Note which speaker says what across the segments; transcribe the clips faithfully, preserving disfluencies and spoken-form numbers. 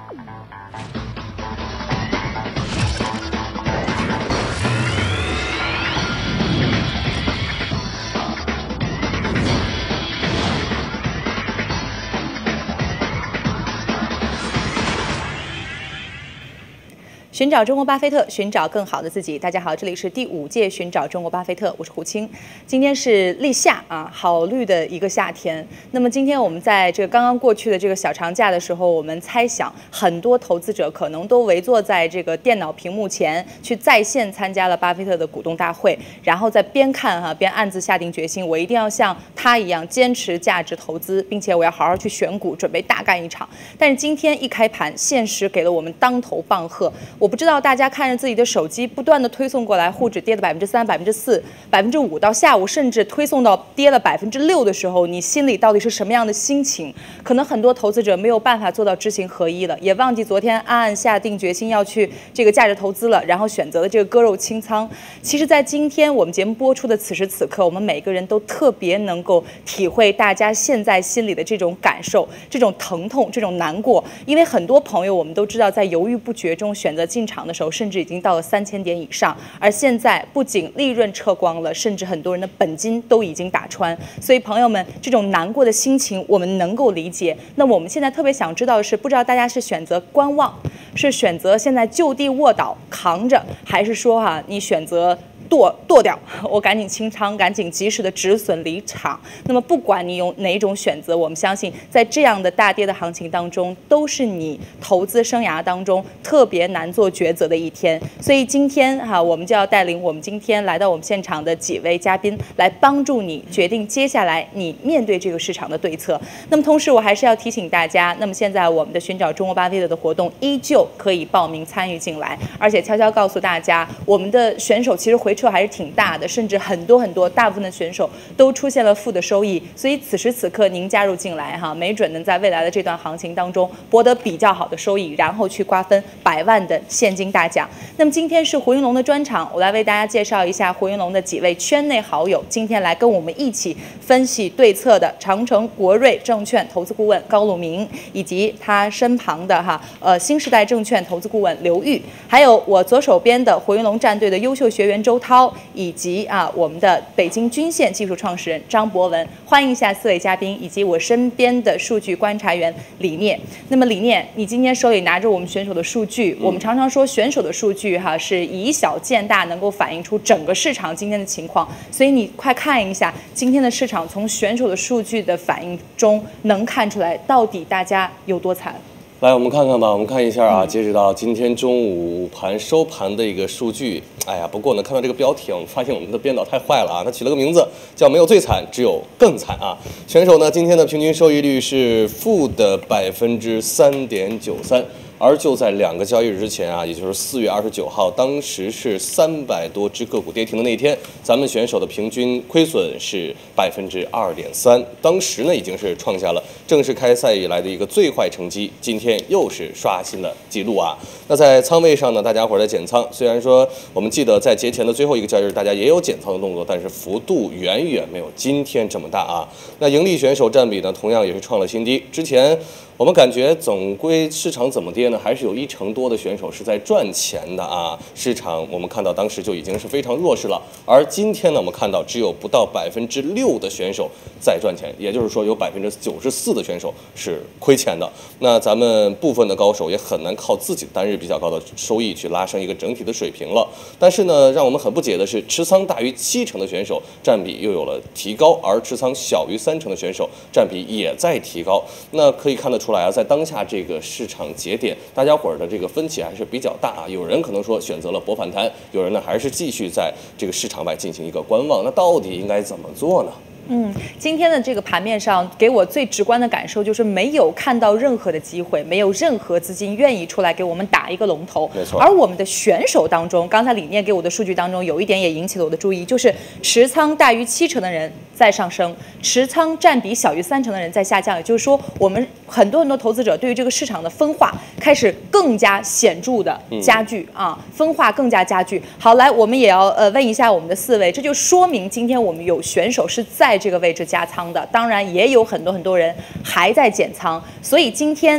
Speaker 1: 寻找中国巴菲特，寻找更好的自己。大家好，这里是第五届寻找中国巴菲特，我是胡青。今天是立夏啊，好绿的一个夏天。那么今天我们在这个刚刚过去的这个小长假的时候，我们猜想很多投资者可能都围坐在这个电脑屏幕前，去在线参加了巴菲特的股东大会，然后在边看哈、啊、边暗自下定决心，我一定要像他一样坚持价值投资，并且我要好好去选股，准备大干一场。但是今天一开盘，现实给了我们当头棒喝。我不知道大家看着自己的手机不断的推送过来，沪指跌了百分之三、百分之四、百分之五，到下午甚至推送到跌了百分之六的时候，你心里到底是什么样的心情？可能很多投资者没有办法做到知行合一了，也忘记昨天暗暗下定决心要去这个价值投资了，然后选择了这个割肉清仓。其实，在今天我们节目播出的此时此刻，我们每个人都特别能够体会大家现在心里的这种感受、这种疼痛、这种难过，因为很多朋友我们都知道，在犹豫不决中选择进场的时候，甚至已经到了三千点以上，而现在不仅利润撤光了，甚至很多人的本金都已经打穿。所以朋友们，这种难过的心情我们能够理解。那我们现在特别想知道的是，不知道大家是选择观望，是选择现在就地卧倒扛着，还是说哈、啊、你选择剁剁掉，我赶紧清仓，赶紧及时的止损离场。那么不管你有哪种选择，我们相信在这样的大跌的行情当中，都是你投资生涯当中特别难做抉择的一天。所以今天哈、啊，我们就要带领我们今天来到我们现场的几位嘉宾，来帮助你决定接下来你面对这个市场的对策。那么同时我还是要提醒大家，那么现在我们的寻找中国巴菲特的活动依旧可以报名参与进来，而且悄悄告诉大家，我们的选手其实回撤还是挺大的，甚至很多很多大部分的选手都出现了负的收益。所以此时此刻您加入进来哈，没准能在未来的这段行情当中博得比较好的收益，然后去瓜分百万的现金大奖。那么今天是胡云龙的专场，我来为大家介绍一下胡云龙的几位圈内好友，今天来跟我们一起分析对策的长城国瑞证券投资顾问高鲁明，以及他身旁的哈呃新时代证券投资顾问刘玉，还有我左手边的胡云龙战队的优秀学员周涛，以及啊我们的北京均线技术创始人张博文。欢迎一下四位嘉宾，以及我身边的数据观察员李念。那么李念，你今天手里拿着我们选手的数据，我们常常说选手的数据哈是以小见大，能够反映出整个市场今天的情况。所以你快看一下今天的市场，从选手的数据的反应中能看出来到底大家有多惨。
Speaker 2: 来，我们看看吧，我们看一下啊，截止到今天中午盘收盘的一个数据。哎呀，不过呢，看到这个标题，我们发现我们的编导太坏了啊，他起了个名字叫“没有最惨，只有更惨”啊。选手呢，今天的平均收益率是负的百分之三点九三。而就在两个交易日之前啊，也就是四月二十九号，当时是三百多只个股跌停的那一天，咱们选手的平均亏损是百分之二点三，当时呢已经是创下了正式开赛以来的一个最坏成绩，今天又是刷新了记录啊。那在仓位上呢，大家伙在减仓，虽然说我们记得在节前的最后一个交易日，大家也有减仓的动作，但是幅度远远没有今天这么大啊。那盈利选手占比呢，同样也是创了新低，之前我们感觉总归市场怎么跌呢，还是有一成多的选手是在赚钱的啊。市场我们看到当时就已经是非常弱势了，而今天呢，我们看到只有不到百分之六的选手在赚钱，也就是说有百分之九十四的选手是亏钱的。那咱们部分的高手也很难靠自己单日比较高的收益去拉升一个整体的水平了。但是呢，让我们很不解的是，持仓大于七成的选手占比又有了提高，而持仓小于三成的选手占比也在提高。那可以看得出来啊，在当下这个市场节点，大家伙儿的这个分歧还是比较大啊。有人可能说选择了博反弹，有人呢还是继续在这个市场外进行一个观望。那到底应该怎么做呢？
Speaker 1: 嗯，今天的这个盘面上，给我最直观的感受就是没有看到任何的机会，没有任何资金愿意出来给我们打一个龙头。
Speaker 2: 没错。
Speaker 1: 而我们的选手当中，刚才李念给我的数据当中，有一点也引起了我的注意，就是持仓大于七成的人在上升，持仓占比小于三成的人在下降。也就是说，我们很多很多投资者对于这个市场的分化开始更加显著的加剧、嗯、啊，分化更加加剧。好，来，我们也要呃问一下我们的四位，这就说明今天我们有选手是在这个位置加仓的，当然也有很多很多人还在减仓，所以今天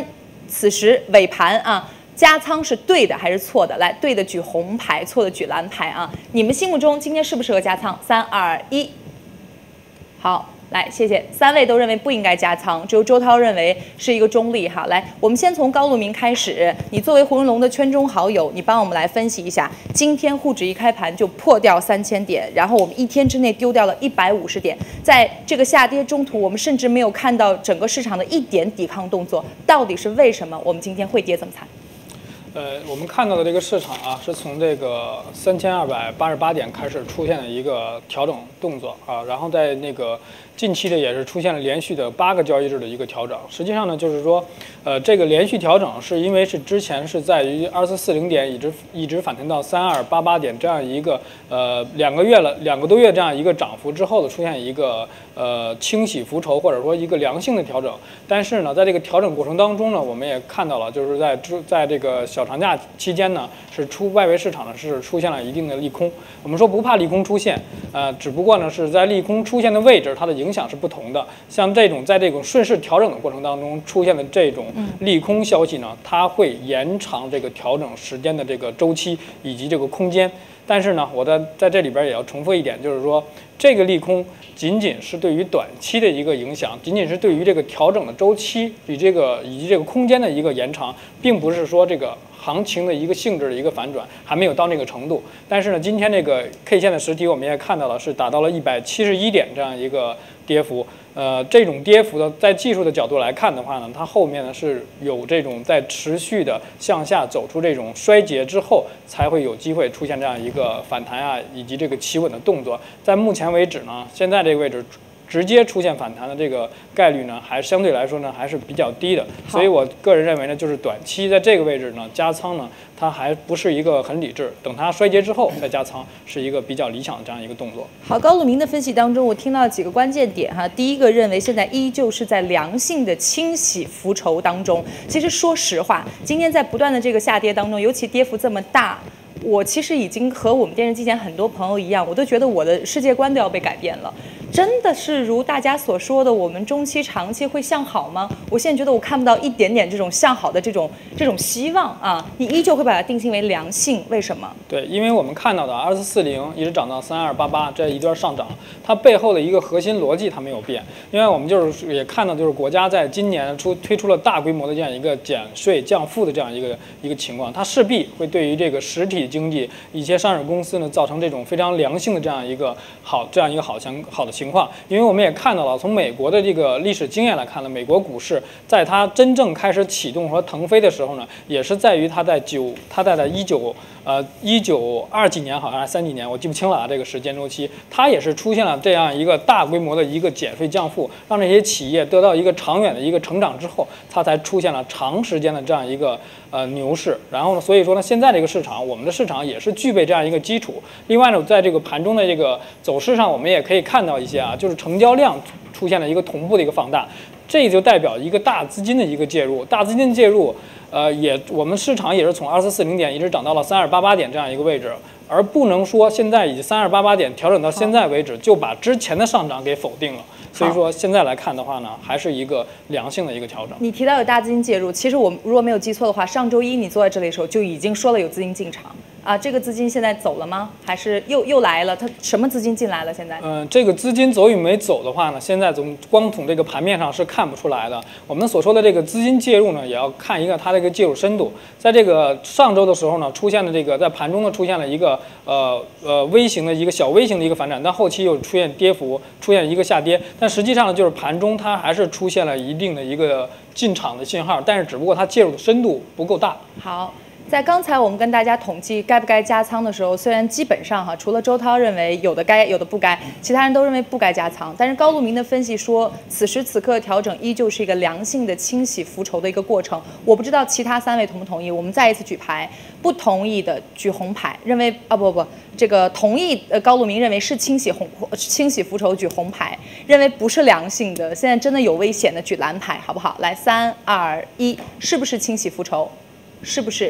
Speaker 1: 此时尾盘啊，加仓是对的还是错的？来，对的举红牌，错的举蓝牌啊！你们心目中今天适不适合加仓？三二一，好。来，谢谢，三位都认为不应该加仓，只有周涛认为是一个中立哈。来，我们先从高路明开始，你作为胡荣龙的圈中好友，你帮我们来分析一下，今天沪指一开盘就破掉三千点，然后我们一天之内丢掉了一百五十点，在这个下跌中途，我们甚至没有看到整个市场的一点抵抗动作，到底是为什么？我们今天会跌这么惨？
Speaker 3: 呃，我们看到的这个市场啊，是从这个三千二百八十八点开始出现了一个调整动作啊，然后在那个近期的也是出现了连续的八个交易日的一个调整。实际上呢，就是说，呃，这个连续调整是因为是之前是在于二四四零点一直一直反弹到三二八八点这样一个呃两个月了两个多月这样一个涨幅之后的出现一个呃清洗浮筹或者说一个良性的调整。但是呢，在这个调整过程当中呢，我们也看到了，就是在在这个小长假期间呢，是出外围市场呢是出现了一定的利空。我们说不怕利空出现，呃，只不过呢是在利空出现的位置，它的影响是不同的。像这种在这种顺势调整的过程当中出现的这种利空消息呢，它会延长这个调整时间的这个周期以及这个空间。但是呢，我在在这里边也要重复一点，就是说这个利空仅仅是对于短期的一个影响，仅仅是对于这个调整的周期与这个以及这个空间的一个延长，并不是说这个行情的一个性质的一个反转，还没有到那个程度。但是呢，今天这个 K 线的实体我们也看到了，是达到了一百七十一点这样一个跌幅。呃，这种跌幅的，在技术的角度来看的话呢，它后面呢是有这种在持续的向下走出这种衰竭之后，才会有机会出现这样一个反弹啊，以及这个企稳的动作。在目前为止呢，现在这个位置直接出现反弹的这个概率呢，还相对来说呢还是比较低的。所以我个人认为呢，就是短期在这个位置呢加仓呢，它还不是一个很理智，等它衰竭之后再加仓是一个比较理想的这样一个动作。
Speaker 1: 好，高路明的分析当中，我听到几个关键点哈。第一个，认为现在依旧是在良性的清洗浮筹当中。其实说实话，今天在不断的这个下跌当中，尤其跌幅这么大，我其实已经和我们电视机前很多朋友一样，我都觉得我的世界观都要被改变了。真的是如大家所说的，我们中期、长期会向好吗？我现在觉得我看不到一点点这种向好的这种这种希望啊！你依旧会把它定性为良性，为什么？
Speaker 3: 对，因为我们看到的二四四零一直涨到三二八八这一段上涨，它背后的一个核心逻辑它没有变。因为我们就是也看到，就是国家在今年出推出了大规模的这样一个减税降负的这样一个一个情况，它势必会对于这个实体经济一些上市公司呢造成这种非常良性的这样一个好这样一个好情好的情况。因为我们也看到了，从美国的这个历史经验来看呢，美国股市在它真正开始启动和腾飞的时候呢，也是在于它在九它在在一九呃一九二几年好像是三几年，我记不清了啊，这个时间周期，它也是出现了这样一个大规模的一个减税降负，让这些企业得到一个长远的一个成长之后，它才出现了长时间的这样一个呃牛市。然后呢，所以说呢，现在这个市场，我们的市场也是具备这样一个基础。另外呢，在这个盘中的这个走势上，我们也可以看到一些啊，就是成交量出现了一个同步的一个放大，这就代表一个大资金的一个介入，大资金介入，呃，也我们市场也是从二四四零点一直涨到了三二八八点这样一个位置，而不能说现在以三二八八点调整到现在为止，就把之前的上涨给否定了。所以说现在来看的话呢，还是一个良性的一个调整。
Speaker 1: 你提到有大资金介入，其实我如果没有记错的话，上周一你坐在这里的时候就已经说了有资金进场。啊，这个资金现在走了吗？还是又又来了？它什么资金进来了？现在？
Speaker 3: 嗯、呃，这个资金走与没走的话呢，现在从光从这个盘面上是看不出来的。我们所说的这个资金介入呢，也要看一个它的一个介入深度。在这个上周的时候呢，出现了这个在盘中呢出现了一个呃呃微型的一个小微型的一个反转，但后期又出现跌幅，出现一个下跌。但实际上呢，就是盘中它还是出现了一定的一个进场的信号，但是只不过它介入的深度不够大。
Speaker 1: 好。在刚才我们跟大家统计该不该加仓的时候，虽然基本上哈，除了周涛认为有的该，有的不该，其他人都认为不该加仓。但是高路明的分析说，此时此刻调整依旧是一个良性的清洗浮筹的一个过程。我不知道其他三位同不同意？我们再一次举牌，不同意的举红牌，认为啊不不不，这个同意呃高路明认为是清洗红清洗浮筹举红牌，认为不是良性的，现在真的有危险的举蓝牌，好不好？来，三二一，是不是清洗浮筹？是不是？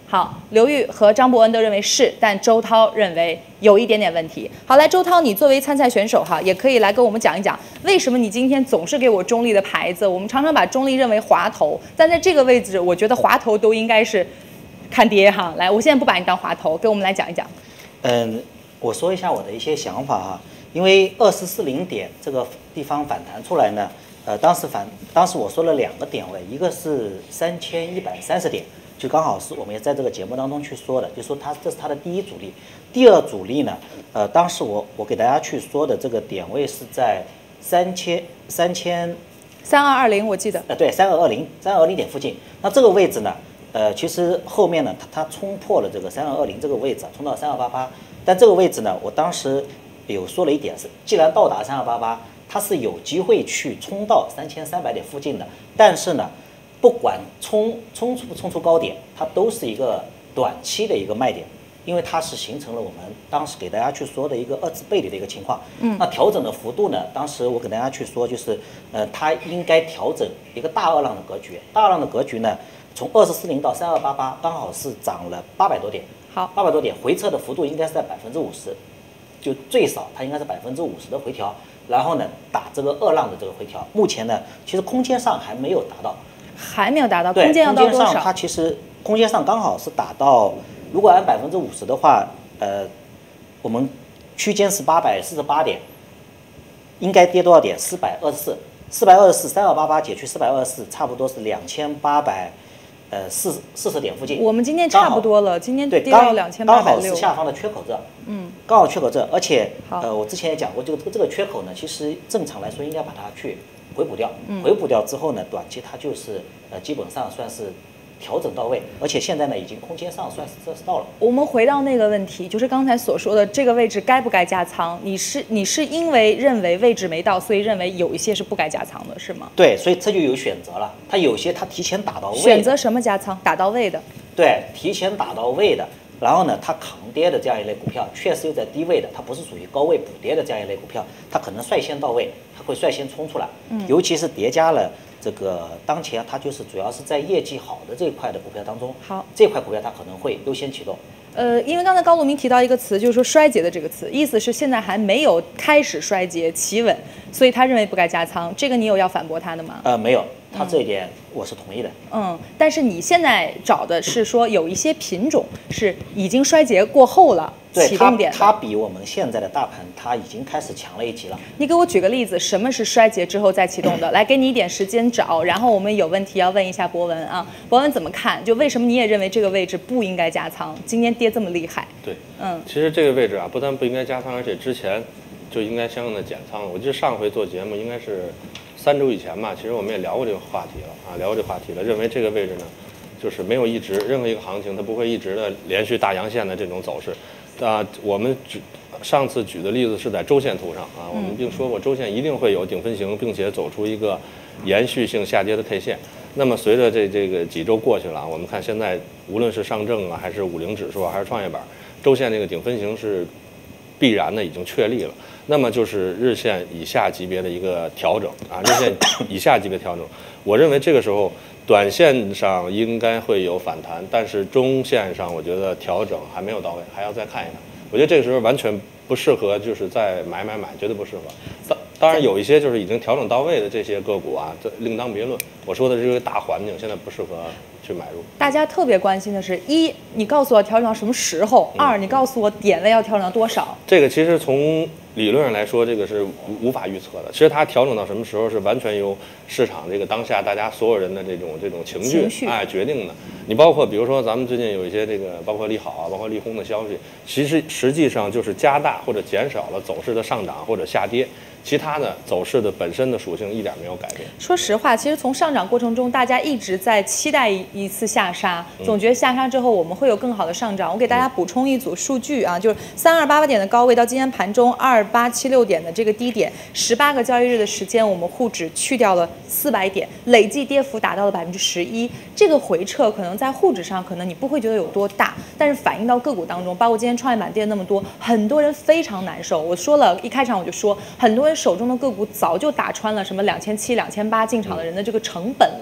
Speaker 1: 好，刘玉和张伯恩都认为是，但周涛认为有一点点问题。好，来，周涛，你作为参赛选手哈，也可以来跟我们讲一讲，为什么你今天总是给我中立的牌子？我们常常把中立认为滑头，但在这个位置，我觉得滑头都应该是看跌哈。来，我现在不把你当滑头，给我们来讲一讲。
Speaker 4: 嗯，我说一下我的一些想法哈，因为二四四零点这个地方反弹出来呢，呃，当时反当时我说了两个点位，一个是三千一百三十点。就刚好是我们也在这个节目当中去说的，就说它这是它的第一阻力，第二阻力呢，呃，当时我我给大家去说的这个点位是在三千三千
Speaker 1: 三二二零，我记得，
Speaker 4: 呃，对，三二二零三二二零点附近。那这个位置呢，呃，其实后面呢，它它冲破了这个三二二零这个位置，冲到三二八八，但这个位置呢，我当时有说了一点是，既然到达三二八八，它是有机会去冲到三千三百点附近的，但是呢。不管冲冲出不冲出高点，它都是一个短期的一个卖点，因为它是形成了我们当时给大家去说的一个二次背离的一个情况。嗯，那调整的幅度呢？当时我给大家去说，就是呃，它应该调整一个大二浪的格局。大二浪的格局呢，从二四四零到三二八八，刚好是涨了八百多点。
Speaker 1: 好，
Speaker 4: 八百多点，回撤的幅度应该是在百分之五十，就最少它应该是百分之五十的回调。然后呢，打这个二浪的这个回调，目前呢，其实空间上还没有达到。
Speaker 1: 还没有达到，
Speaker 4: 对，
Speaker 1: 空间要到多少？
Speaker 4: 空间上它其实空间上刚好是达到，如果按百分之五十的话，呃，我们区间是八百四十八点，应该跌多少点？四百二十四，四百二十四，三二八八减去四百二十四，差不多是两千八百，呃，四四十点附近。
Speaker 1: 我们今天差不多了，今天
Speaker 4: 对，
Speaker 1: 跌到两千八百六，
Speaker 4: 刚好是下方的缺口这，
Speaker 1: 嗯，
Speaker 4: 刚好缺口这，而且呃，我之前也讲过，这个这个缺口呢，其实正常来说应该把它去。回补掉，回补掉之后呢，短期它就是呃基本上算是调整到位，而且现在呢已经空间上算是这是到了。
Speaker 1: 我们回到那个问题，就是刚才所说的这个位置该不该加仓？你是你是因为认为位置没到，所以认为有一些是不该加仓的，是吗？
Speaker 4: 对，所以这就有选择了，它有些它提前打到位，
Speaker 1: 选择什么加仓？打到位的。
Speaker 4: 对，提前打到位的。然后呢，它扛跌的这样一类股票，确实又在低位的，它不是属于高位补跌的这样一类股票，它可能率先到位，它会率先冲出来。嗯，尤其是叠加了这个当前它就是主要是在业绩好的这一块的股票当中，
Speaker 1: 好，
Speaker 4: 这块股票它可能会优先启动。
Speaker 1: 呃，因为刚才高路明提到一个词，就是说衰竭的这个词，意思是现在还没有开始衰竭企稳，所以他认为不该加仓。这个你有要反驳他的吗？
Speaker 4: 呃，没有，他这一点我是同意的。
Speaker 1: 嗯，但是你现在找的是说有一些品种是已经衰竭过后了，启动点
Speaker 4: 它它比我们现在的大盘它已经开始强了一级了。
Speaker 1: 你给我举个例子，什么是衰竭之后再启动的？来，给你一点时间找，然后我们有问题要问一下博文啊。博文怎么看？就为什么你也认为这个位置不应该加仓？今天跌这么厉害？
Speaker 2: 对，
Speaker 1: 嗯，
Speaker 2: 其实这个位置啊，不但不应该加仓，而且之前就应该相应的减仓。我记得上回做节目应该是三周以前吧，其实我们也聊过这个话题了啊，聊过这个话题了，认为这个位置呢，就是没有一直任何一个行情它不会一直的连续大阳线的这种走势。啊，我们举上次举的例子是在周线图上啊，我们并说过周线一定会有顶分型，并且走出一个延续性下跌的 K 线。那么随着这这个几周过去了，我们看现在无论是上证啊，还是五零指数啊，还是创业板，周线这个顶分型是必然的已经确立了。那么就是日线以下级别的一个调整啊，日线以下级别调整，我认为这个时候短线上应该会有反弹，但是中线上我觉得调整还没有到位，还要再看一看。我觉得这个时候完全不适合，就是再买买买，绝对不适合。当当然有一些就是已经调整到位的这些个股啊，这另当别论。我说的是这个大环境现在不适合去买入。
Speaker 1: 大家特别关心的是：一，你告诉我调整到什么时候；二，你告诉我点位要调整到多少。
Speaker 2: 这个其实从理论上来说，这个是无无法预测的。其实它调整到什么时候是完全由市场这个当下大家所有人的这种这种情绪,
Speaker 1: 情绪
Speaker 2: 哎决定的。你包括比如说咱们最近有一些这个包括利好啊，包括利空的消息，其实实际上就是加大或者减少了走势的上涨或者下跌。其他的走势的本身的属性一点没有改变。
Speaker 1: 说实话，其实从上涨过程中，大家一直在期待一一次下杀，总觉得下杀之后我们会有更好的上涨。我给大家补充一组数据啊，就是三二八八点的高位到今天盘中二八七六点的这个低点，十八个交易日的时间，我们沪指去掉了四百点，累计跌幅达到了百分之十一。这个回撤可能在沪指上可能你不会觉得有多大，但是反映到个股当中，包括今天创业板跌那么多，很多人非常难受。我说了一开场我就说，很多人手中的个股早就打穿了什么两千七、两千八进场的人的这个成本了，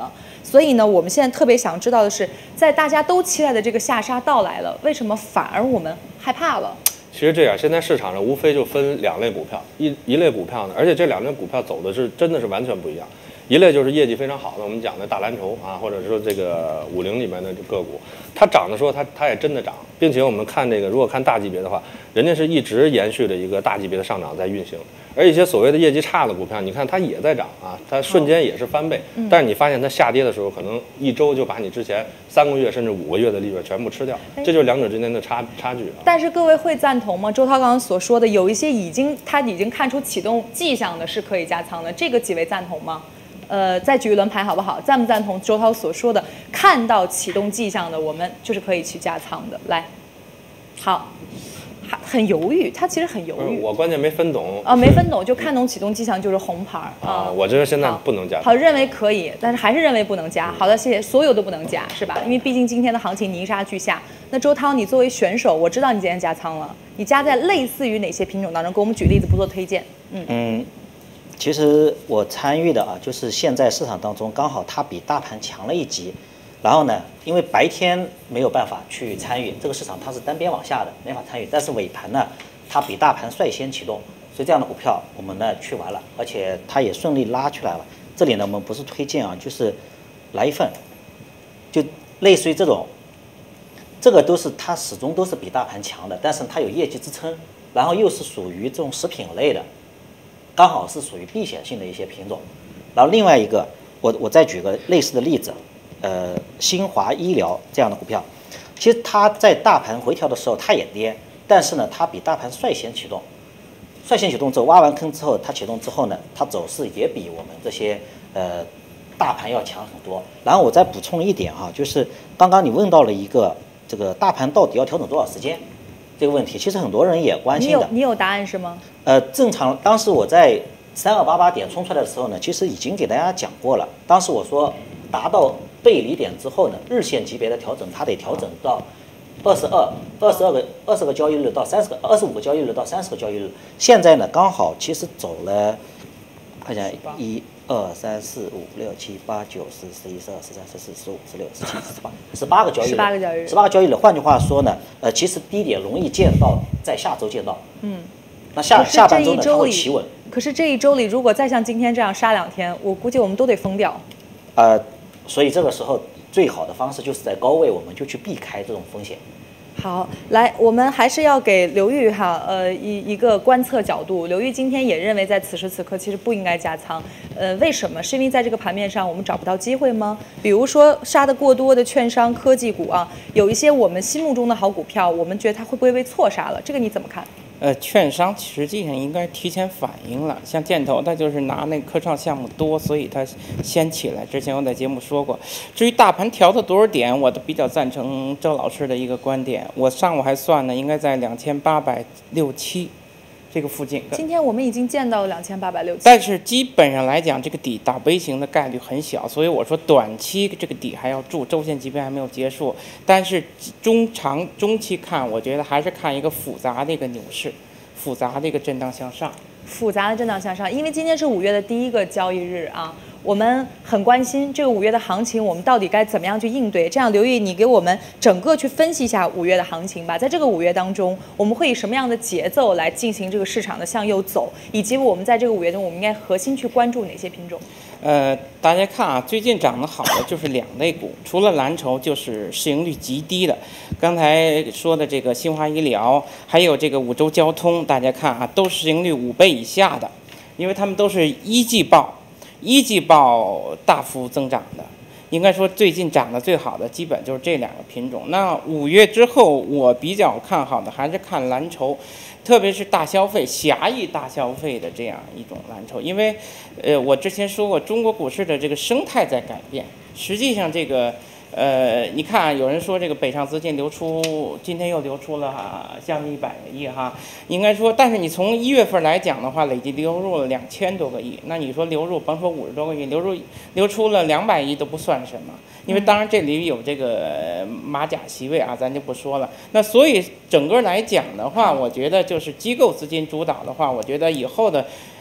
Speaker 1: 所以呢，我们现在特别想知道的是，在大家都期待的这个下杀到来了，为什么反而我们害怕了？
Speaker 5: 其实这样，现在市场上无非就分两类股票，一一类股票呢，而且这两类股票走的是真的是完全不一样。一类就是业绩非常好的，我们讲的大蓝筹啊，或者说这个五零里面的个股，它涨的时候它它也真的涨，并且我们看这个，如果看大级别的话，人家是一直延续着一个大级别的上涨在运行。而一些所谓的业绩差的股票，你看它也在涨啊，它瞬间也是翻倍，
Speaker 1: 嗯、
Speaker 5: 但是你发现它下跌的时候，可能一周就把你之前三个月甚至五个月的利润全部吃掉，这就是两者之间的差差距啊。
Speaker 1: 但是各位会赞同吗？周涛刚刚所说的，有一些已经他已经看出启动迹象的是可以加仓的，这个几位赞同吗？呃，再举一轮牌好不好？赞不赞同周涛所说的，看到启动迹象的，我们就是可以去加仓的。来，好。很犹豫，他其实很犹豫。
Speaker 5: 我关键没分懂
Speaker 1: 啊，没分懂就看懂启动迹象就是红牌
Speaker 5: 啊。我觉得现在不能加。
Speaker 1: 好，认为可以，但是还是认为不能加。好的，谢谢，所有都不能加，是吧？因为毕竟今天的行情泥沙俱下。那周涛，你作为选手，我知道你今天加仓了，你加在类似于哪些品种当中？给我们举例子，不做推荐。嗯
Speaker 4: 嗯，其实我参与的啊，就是现在市场当中刚好它比大盘强了一级。然后呢，因为白天没有办法去参与这个市场，它是单边往下的，没法参与。但是尾盘呢，它比大盘率先启动，所以这样的股票我们呢去玩了，而且它也顺利拉出来了。这里呢，我们不是推荐啊，就是来一份，就类似于这种，这个都是它始终都是比大盘强的，但是它有业绩支撑，然后又是属于这种食品类的，刚好是属于避险性的一些品种。然后另外一个，我我再举个类似的例子。呃，新华医疗这样的股票，其实它在大盘回调的时候它也跌，但是呢，它比大盘率先启动，率先启动之后挖完坑之后，它启动之后呢，它走势也比我们这些呃大盘要强很多。然后我再补充一点哈，就是刚刚你问到了一个这个大盘到底要调整多少时间这个问题，其实很多人也关心的。
Speaker 1: 你有你有答案是吗？
Speaker 4: 呃，正常，当时我在三二八八点冲出来的时候呢，其实已经给大家讲过了。当时我说达到背离点之后呢，日线级别的调整，它得调整到二十二、二十二个、二十个交易日到三十个、二十五个交易日到三十个交易日。现在呢，刚好其实走了，看一下，一、二、三、四、五、六、七、八、九、十、十一、十二、十三、十四、十五、十六、十七、十八，十八个交易日。
Speaker 1: 十八个交易日。
Speaker 4: 十八个交易日。换句话说呢，呃，其实低点容易见到，在下周见到。嗯。那下下半周呢，它会企稳。
Speaker 1: 可是这一周里，如果再像今天这样杀两天，我估计我们都得疯掉。
Speaker 4: 呃。所以这个时候最好的方式就是在高位，我们就去避开这种风险。
Speaker 1: 好，来，我们还是要给刘玉哈，呃，一一个观测角度。刘玉今天也认为，在此时此刻其实不应该加仓。呃，为什么？是因为在这个盘面上我们找不到机会吗？比如说杀得过多的券商、科技股啊，有一些我们心目中的好股票，我们觉得它会不会被错杀了？这个你怎么看？
Speaker 6: 呃，券商实际上应该提前反应了，像建投，它就是拿那个科创项目多，所以它先起来。之前我在节目说过。至于大盘调到多少点，我都比较赞成周老师的一个观点。我上午还算呢，应该在两千八百六七这个附近。
Speaker 1: 今天我们已经见到两千八百六七，
Speaker 6: 但是基本上来讲，这个底倒 V 型的概率很小，所以我说短期这个底还要住，周线级别还没有结束。但是中长中期看，我觉得还是看一个复杂的一个牛市，复杂的一个震荡向上。
Speaker 1: 复杂的震荡向上，因为今天是五月的第一个交易日啊，我们很关心这个五月的行情，我们到底该怎么样去应对？这样，刘毅，你给我们整个去分析一下五月的行情吧。在这个五月当中，我们会以什么样的节奏来进行这个市场的向右走，以及我们在这个五月中，我们应该核心去关注哪些品种？
Speaker 6: 呃，大家看啊，最近涨得好的就是两类股，除了蓝筹就是市盈率极低的。刚才说的这个新华医疗，还有这个五洲交通，大家看啊，都是市盈率五倍以下的，因为他们都是一季报，一季报大幅增长的。应该说最近涨得最好的基本就是这两个品种。那五月之后，我比较看好的还是看蓝筹。特别是大消费、狭义大消费的这样一种蓝筹，因为，呃，我之前说过，中国股市的这个生态在改变。实际上，这个，呃，你看，有人说这个北上资金流出，今天又流出了、啊、将近一百个亿哈。应该说，但是你从一月份来讲的话，累计流入了两千多个亿。那你说流入，甭说五十多个亿，流入流出了两百亿都不算什么。因为当然这里有这个马甲席位啊，咱就不说了。那所以整个来讲的话，我觉得就是机构资金主导的话，我觉得以后的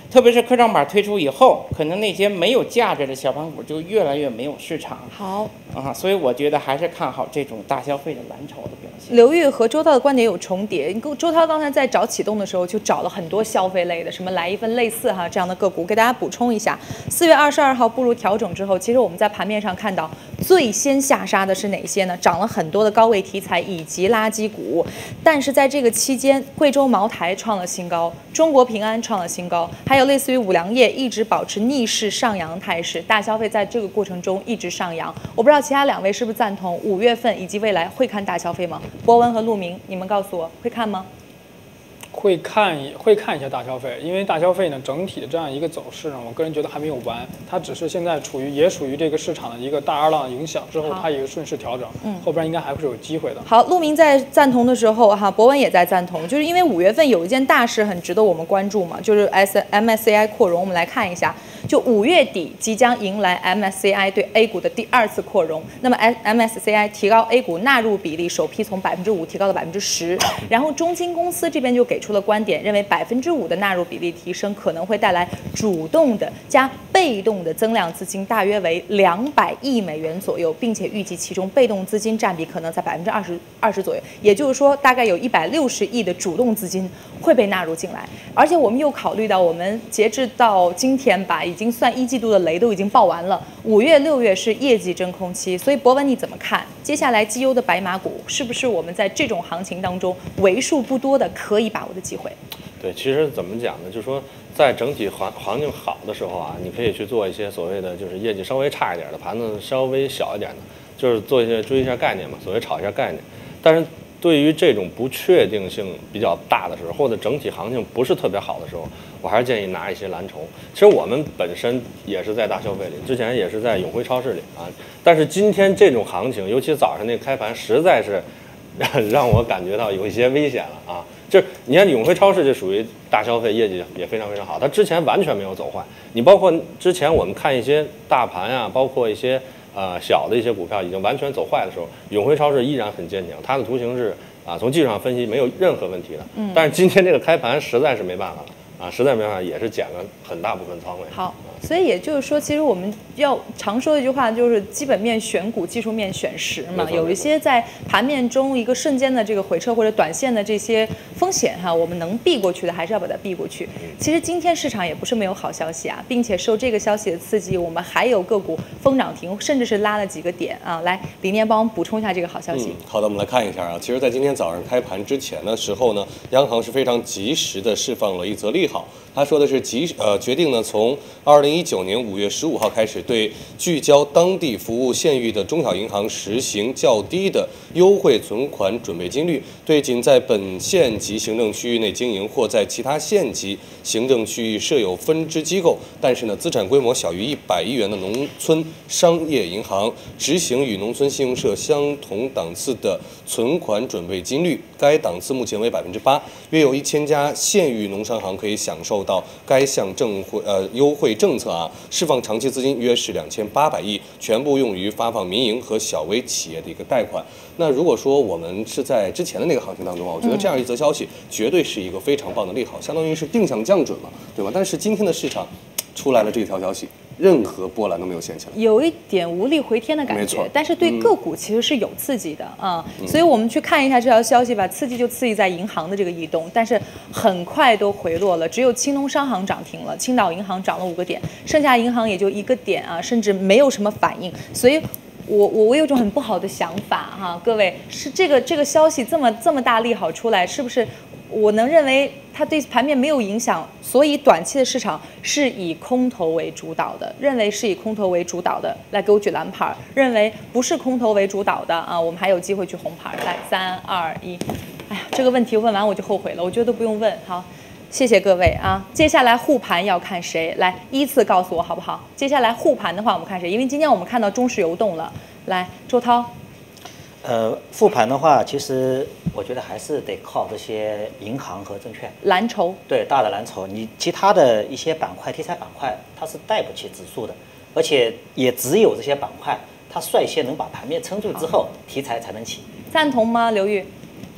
Speaker 6: 特别是科创板推出以后，可能那些没有价值的小盘股就越来越没有市场。
Speaker 1: 好
Speaker 6: 啊，所以我觉得还是看好这种大消费的蓝筹的表现。
Speaker 1: 刘玉和周涛的观点有重叠。周涛刚才在找启动的时候，就找了很多消费类的，什么来一份类似哈这样的个股，给大家补充一下。四月二十二号步入调整之后，其实我们在盘面上看到最先下杀的是哪些呢？涨了很多的高位题材以及垃圾股。但是在这个期间，贵州茅台创了新高，中国平安创了新高，还有类似于五粮液一直保持逆势上扬态势，大消费在这个过程中一直上扬。我不知道其他两位是不是赞同五月份以及未来会看大消费吗？博文和陆明，你们告诉我会看吗？
Speaker 3: 会看一会看一下大消费，因为大消费呢整体的这样一个走势呢，我个人觉得还没有完，它只是现在处于也属于这个市场的一个大二浪影响之后，它一个顺势调整，嗯，后边应该还会是有机会的。
Speaker 1: 好，陆明在赞同的时候，哈，博文也在赞同，就是因为五月份有一件大事很值得我们关注嘛，就是 S M S C I 扩容，我们来看一下，就五月底即将迎来 M S C I 对 A 股的第二次扩容，那么 M S C I 提高 A 股纳入比例，首批从百分之五提高到百分之十，然后中金公司这边就给出了观点，认为百分之五的纳入比例提升可能会带来主动的加被动的增量资金大约为两百亿美元左右，并且预计其中被动资金占比可能在百分之二十二十左右，也就是说大概有一百六十亿的主动资金会被纳入进来。而且我们又考虑到我们截至到今天吧，已经算一季度的雷都已经爆完了，五月六月是业绩真空期，所以博文你怎么看？接下来绩优的白马股是不是我们在这种行情当中为数不多的可以把握的机会？
Speaker 5: 对，其实怎么讲呢？就是说，在整体行行情好的时候啊，你可以去做一些所谓的就是业绩稍微差一点的盘子稍微小一点的，就是做一些追一下概念嘛，所谓炒一下概念。但是对于这种不确定性比较大的时候，或者整体行情不是特别好的时候，我还是建议拿一些蓝筹。其实我们本身也是在大消费里，之前也是在永辉超市里啊。但是今天这种行情，尤其早上那个开盘，实在是让让我感觉到有一些危险了啊。就是你看永辉超市就属于大消费，业绩也非常非常好，它之前完全没有走坏。你包括之前我们看一些大盘啊，包括一些呃小的一些股票已经完全走坏的时候，永辉超市依然很坚强，它的图形是啊从技术上分析没有任何问题的。嗯。但是今天这个开盘实在是没办法了啊，实在没办法，也是减了很大部分仓位。
Speaker 1: 好。所以也就是说，其实我们要常说的一句话就是基本面选股，技术面选时嘛。有一些在盘面中一个瞬间的这个回撤或者短线的这些风险哈，我们能避过去的还是要把它避过去。其实今天市场也不是没有好消息啊，并且受这个消息的刺激，我们还有个股封涨停，甚至是拉了几个点啊。来，李念帮我们补充一下这个好消息。
Speaker 2: 嗯，好的，我们来看一下啊。其实，在今天早上开盘之前的时候呢，央行是非常及时的释放了一则利好。他说的是及呃决定呢，从二零一九年五月十五号开始，对聚焦当地服务县域的中小银行实行较低的优惠存款准备金率，对仅在本县级行政区域内经营或在其他县级行政区域设有分支机构，但是呢资产规模小于一百亿元的农村商业银行，执行与农村信用社相同档次的存款准备金率，该档次目前为百分之八，约有一千家县域农商行可以享受到该项政惠呃优惠政策啊，释放长期资金约是两千八百亿，全部用于发放民营和小微企业的一个贷款。那如果说我们是在之前的那个行情当中啊，我觉得这样一则消息绝对是一个非常棒的利好，相当于是定向降准了，对吧？但是今天的市场出来了这条消息，任何波澜都没有掀起来，
Speaker 1: 有一点无力回天的感觉，但是对个股其实是有刺激的啊、嗯，所以我们去看一下这条消息吧。刺激就刺激在银行的这个异动，但是很快都回落了，只有青农商行涨停了，青岛银行涨了五个点，剩下银行也就一个点啊，甚至没有什么反应，所以。我我我有种很不好的想法哈，各位是这个这个消息这么这么大利好出来，是不是？我能认为它对盘面没有影响，所以短期的市场是以空头为主导的，认为是以空头为主导的，来给我举蓝牌；认为不是空头为主导的啊，我们还有机会去红牌。来，三二一，哎呀，这个问题问完我就后悔了，我觉得都不用问。好，谢谢各位啊。接下来护盘要看谁？来，依次告诉我好不好？接下来护盘的话，我们看谁？因为今天我们看到中石油动了。来，周涛。
Speaker 4: 呃，复盘的话，其实我觉得还是得靠这些银行和证券、
Speaker 1: 蓝筹，
Speaker 4: 对大的蓝筹。你其他的一些板块、题材板块，它是带不起指数的，而且也只有这些板块，它率先能把盘面撑住之后，题材才能起。
Speaker 1: 赞同吗，刘玉？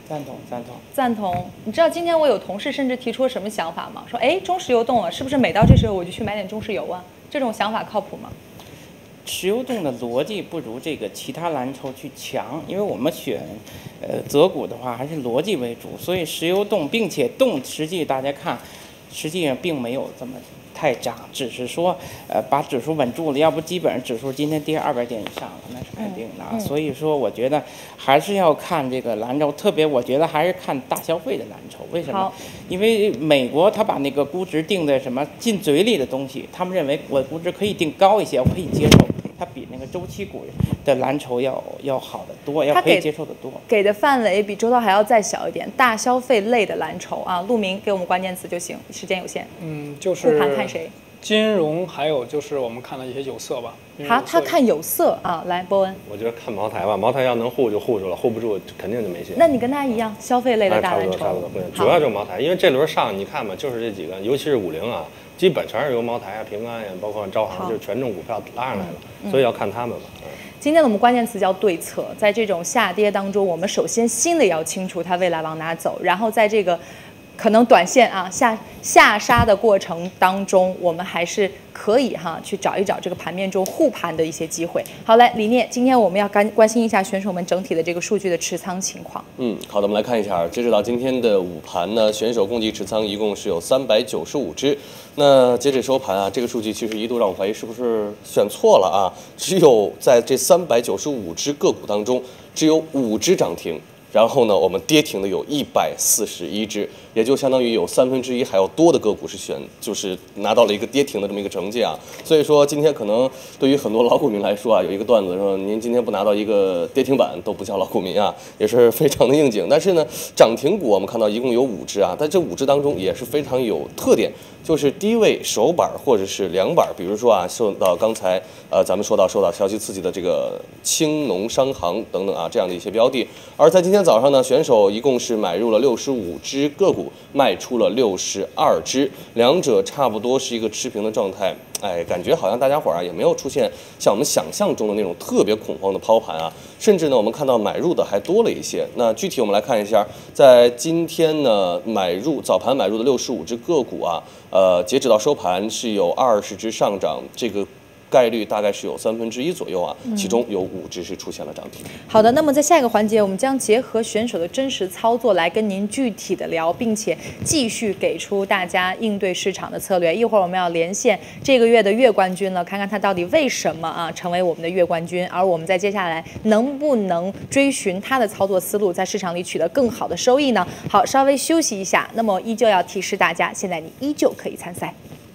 Speaker 6: 赞同赞同
Speaker 1: 赞同。你知道今天我有同事甚至提出了什么想法吗？说，哎，中石油动了，是不是每到这时候我就去买点中石油啊？这种想法靠谱吗？
Speaker 6: 石油动的逻辑不如这个其他蓝筹去强，因为我们选，呃，择股的话还是逻辑为主，所以石油动，并且动实际大家看，实际上并没有这么太涨，只是说，呃，把指数稳住了，要不基本上指数今天跌二百点以上了，那是肯定的啊。
Speaker 1: 嗯嗯、
Speaker 6: 所以说，我觉得还是要看这个蓝筹，特别我觉得还是看大消费的蓝筹，为什么？因为美国他把那个估值定在什么进嘴里的东西，他们认为我估值可以定高一些，我可以接受。它比那个周期股的蓝筹要要好得多，要可以接受得多。
Speaker 1: 给的范围比周涛还要再小一点，大消费类的蓝筹啊，陆明给我们关键词就行，时间有限。
Speaker 3: 嗯，就是
Speaker 1: 护盘看谁？
Speaker 3: 金融，还有就是我们看的一些有色吧。
Speaker 1: 好，他看有色啊，来，波恩。
Speaker 5: 我觉得看茅台吧，茅台要能护就护住了，护不住肯定就没戏。
Speaker 1: 那你跟他一样，消费类的大蓝筹。
Speaker 5: 差不多，差不多。主要就是茅台，因为这轮上你看吧，就是这几个，尤其是五菱啊。基本全是由茅台啊、平安呀，包括招行，就是权重股票拉上来了，嗯、所以要看他们吧。嗯、
Speaker 1: 今天的我们关键词叫对策，在这种下跌当中，我们首先心里要清楚它未来往哪走，然后在这个可能短线啊下下杀的过程当中，我们还是可以哈去找一找这个盘面中护盘的一些机会。好，来李聂，今天我们要关关心一下选手们整体的这个数据的持仓情况。
Speaker 2: 嗯，好的，我们来看一下，截止到今天的午盘呢，选手共计持仓一共是有三百九十五只。那截止收盘啊，这个数据其实一度让我怀疑是不是选错了啊？只有在这三百九十五只个股当中，只有五只涨停。然后呢，我们跌停的有一百四十一只，也就相当于有三分之一还要多的个股是选，就是拿到了一个跌停的这么一个成绩啊。所以说今天可能对于很多老股民来说啊，有一个段子说，您今天不拿到一个跌停板都不叫老股民啊，也是非常的应景。但是呢，涨停股我们看到一共有五只啊，但这五只当中也是非常有特点，就是低位首板或者是两板，比如说啊，受到刚才呃咱们说到受到消息刺激的这个青农商行等等啊这样的一些标的，而在今天早上呢，选手一共是买入了六十五只个股，卖出了六十二只，两者差不多是一个持平的状态。哎，感觉好像大家伙儿啊也没有出现像我们想象中的那种特别恐慌的抛盘啊，甚至呢我们看到买入的还多了一些。那具体我们来看一下，在今天呢买入早盘买入的六十五只个股啊，呃，截止到收盘是有二十只上涨，这个概率大概是有三分之一左右啊，其中有五只是出现了涨停。
Speaker 1: 好的，那么在下一个环节，我们将结合选手的真实操作来跟您具体的聊，并且继续给出大家应对市场的策略。一会儿我们要连线这个月的月冠军了，看看他到底为什么啊成为我们的月冠军，而我们在接下来能不能追寻他的操作思路，在市场里取得更好的收益呢？好，稍微休息一下，那么依旧要提示大家，现在你依旧可以参赛。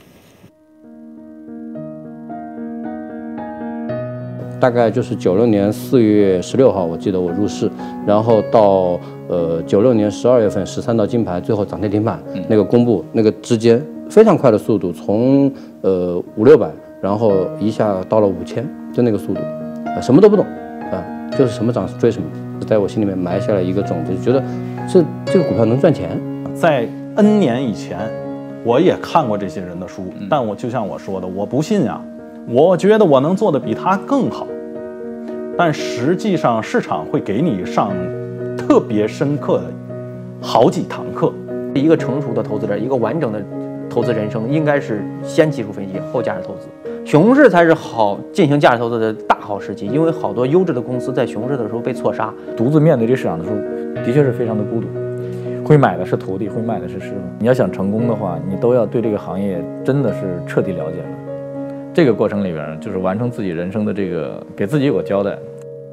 Speaker 7: 大概就是九六年四月十六号，我记得我入市，然后到呃九六年十二月份十三道金牌，最后涨停停板、嗯、那个公布那个之间非常快的速度，从呃五六百，然后一下到了五千，就那个速度，呃什么都不懂啊，就是什么涨追什么，在我心里面埋下了一个种子，就觉得这这个股票能赚钱。
Speaker 8: 在 N 年以前，我也看过这些人的书，嗯、但我就像我说的，我不信呀。我觉得我能做的比他更好，但实际上市场会给你上特别深刻的好几堂课。
Speaker 9: 一个成熟的投资者，一个完整的投资人生，应该是先技术分析后价值投资。熊市才是好进行价值投资的大好时机，因为好多优质的公司在熊市的时候被错杀。
Speaker 8: 独自面对这市场的时候，的确是非常的孤独。会买的是徒弟，会卖的是师傅。你要想成功的话，你都要对这个行业真的是彻底了解了。这个过程里边，就是完成自己人生的这个，给自己有个交代。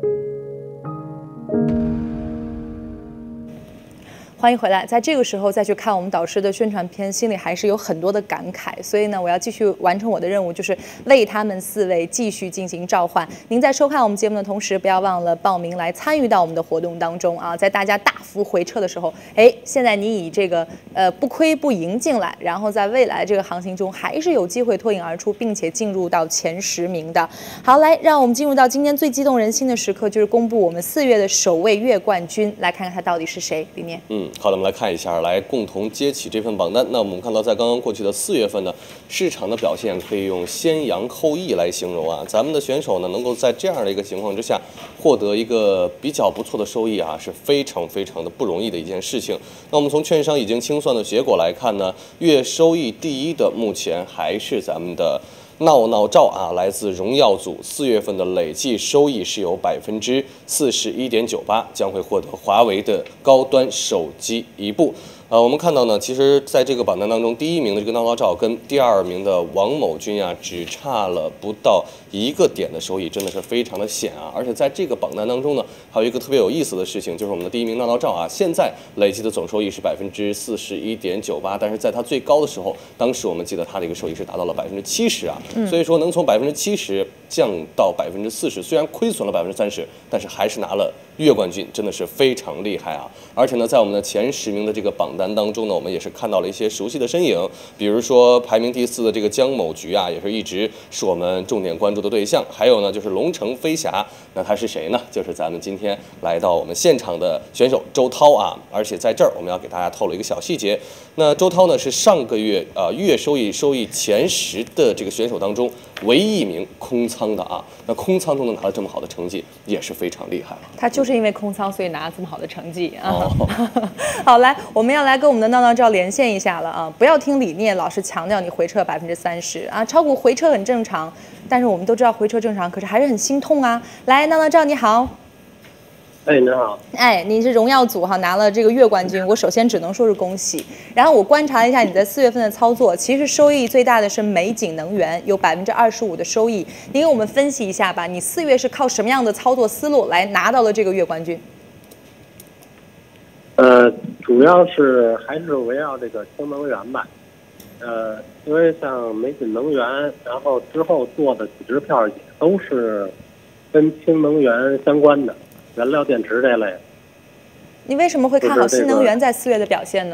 Speaker 1: 欢迎回来，在这个时候再去看我们导师的宣传片，心里还是有很多的感慨。所以呢，我要继续完成我的任务，就是为他们四位继续进行召唤。您在收看我们节目的同时，不要忘了报名来参与到我们的活动当中啊！在大家大幅回撤的时候，哎，现在你以这个呃不亏不赢进来，然后在未来这个行情中还是有机会脱颖而出，并且进入到前十名的。好，来，让我们进入到今天最激动人心的时刻，就是公布我们四月的首位月冠军，来看看他到底是谁。里面，
Speaker 2: 嗯。 好的，我们来看一下，来共同揭起这份榜单。那我们看到，在刚刚过去的四月份呢，市场的表现可以用先扬后抑来形容啊。咱们的选手呢，能够在这样的一个情况之下获得一个比较不错的收益啊，是非常非常的不容易的一件事情。那我们从券商已经清算的结果来看呢，月收益第一的目前还是咱们的闹闹照啊，来自荣耀组，四月份的累计收益是有百分之四十一点九八，将会获得华为的高端手机一部。呃，我们看到呢，其实在这个榜单当中，第一名的这个闹闹照跟第二名的王某军啊，只差了不到一个点的收益，真的是非常的险啊！而且在这个榜单当中呢，还有一个特别有意思的事情，就是我们的第一名闹闹照啊，现在累计的总收益是百分之四十一点九八，但是在它最高的时候，当时我们记得它的一个收益是达到了百分之七十啊，
Speaker 1: 嗯、
Speaker 2: 所以说能从百分之七十降到百分之四十，虽然亏损了百分之三十，但是还是拿了月冠军，真的是非常厉害啊！而且呢，在我们的前十名的这个榜单当中呢，我们也是看到了一些熟悉的身影，比如说排名第四的这个姜某菊啊，也是一直是我们重点关注的对象。还有呢，就是龙城飞侠，那他是谁呢？就是咱们今天来到我们现场的选手周涛啊。而且在这儿我们要给大家透露一个小细节，那周涛呢是上个月呃月收益收益前十的这个选手当中唯一一名空仓的啊。那空仓都能拿到这么好的成绩，也是非常厉害了。
Speaker 1: 他就是因为空仓，所以拿了这么好的成绩啊。
Speaker 2: 哦、
Speaker 1: 好，来，我们要来跟我们的闹闹照连线一下了啊！不要听李念老师强调你回撤百分之三十啊，炒股回撤很正常，但是我们都知道回撤正常，可是还是很心痛啊。来，闹闹照你好。
Speaker 10: 哎，你好。
Speaker 1: 哎，你是荣耀组哈，拿了这个月冠军，我首先只能说是恭喜。然后我观察了一下你在四月份的操作，其实收益最大的是美景能源，有百分之二十五的收益。你给我们分析一下吧，你四月是靠什么样的操作思路来拿到了这个月冠军？
Speaker 10: 呃，主要是还是围绕这个氢能源吧。呃，因为像美景能源，然后之后做的几只票也都是跟氢能源相关的。燃料电池这类，
Speaker 1: 你为什么会看好新能源在四月的表现呢？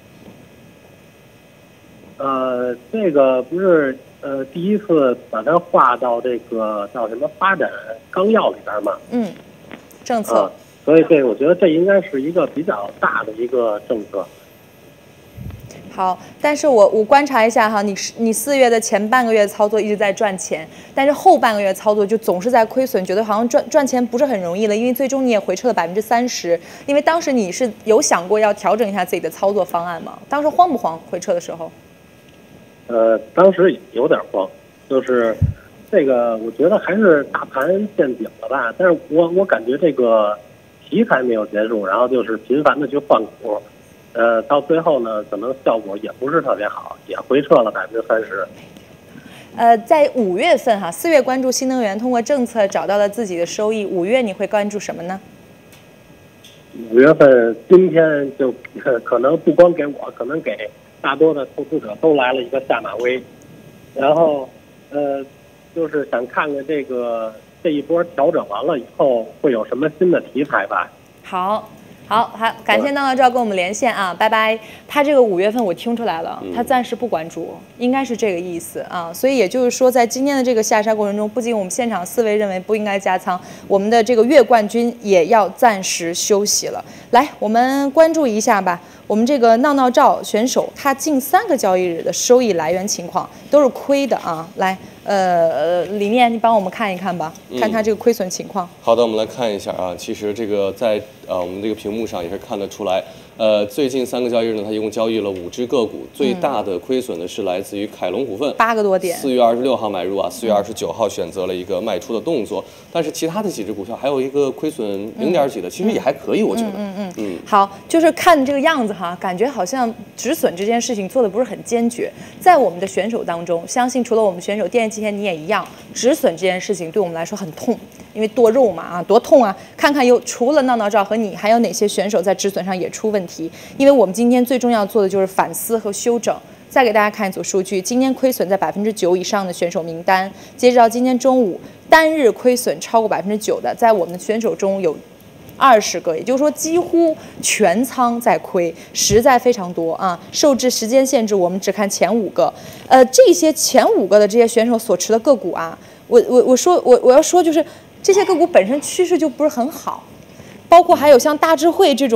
Speaker 10: 呃，这个不是呃第一次把它划到这个叫什么发展纲要里边嘛？
Speaker 1: 嗯，政策。
Speaker 10: 呃、所以这我觉得这应该是一个比较大的一个政策。
Speaker 1: 好，但是我我观察一下哈，你你四月的前半个月操作一直在赚钱，但是后半个月操作就总是在亏损，觉得好像赚赚钱不是很容易了，因为最终你也回撤了百分之三十。因为当时你是有想过要调整一下自己的操作方案吗？当时慌不慌？回撤的时候？
Speaker 10: 呃，当时有点慌，就是这个我觉得还是大盘见顶了吧，但是我我感觉这个题材没有结束，然后就是频繁的去换股。呃，到最后呢，可能效果也不是特别好，也回撤了百分之三十。
Speaker 1: 呃，在五月份哈，四月关注新能源，通过政策找到了自己的收益。五月你会关注什么呢？
Speaker 10: 五月份今天就可能不光给我，可能给大多的投资者都来了一个下马威。然后，呃，就是想看看这个这一波调整完了以后会有什么新的题材吧。
Speaker 1: 好。好好，感谢闹闹照跟我们连线啊，拜拜。他这个五月份我听出来了，他暂时不关注，应该是这个意思啊。所以也就是说，在今天的这个下杀过程中，不仅我们现场四位认为不应该加仓，我们的这个月冠军也要暂时休息了。来，我们关注一下吧。我们这个闹闹照选手，他近三个交易日的收益来源情况都是亏的啊。来。呃，李念，你帮我们看一看吧，看他这个亏损情况。
Speaker 2: 好的，我们来看一下啊，其实这个在呃我们这个屏幕上也是看得出来，呃，最近三个交易日呢，它一共交易了五只个股，最大的亏损呢是来自于凯龙股份，
Speaker 1: 八个多点。
Speaker 2: 四月二十六号买入啊，四月二十九号选择了一个卖出的动作，但是其他的几只股票还有一个亏损零点几的，其实也还可以，我觉得。
Speaker 1: 嗯嗯嗯。好，就是看这个样子哈，感觉好像止损这件事情做的不是很坚决。在我们的选手当中，相信除了我们选手，电机前你也一样，止损这件事情对我们来说很痛，因为剁肉嘛啊，多痛啊！看看有除了闹闹照和你，还有哪些选手在止损上也出问题？因为我们今天最重要做的就是反思和修正。再给大家看一组数据，今天亏损在百分之九以上的选手名单，截止到今天中午，单日亏损超过百分之九的，在我们的选手中有二十个，也就是说几乎全仓在亏，实在非常多啊！受制时间限制，我们只看前五个。呃，这些前五个的这些选手所持的个股啊，我我我说我我要说就是这些个股本身趋势就不是很好，包括还有像大智慧这种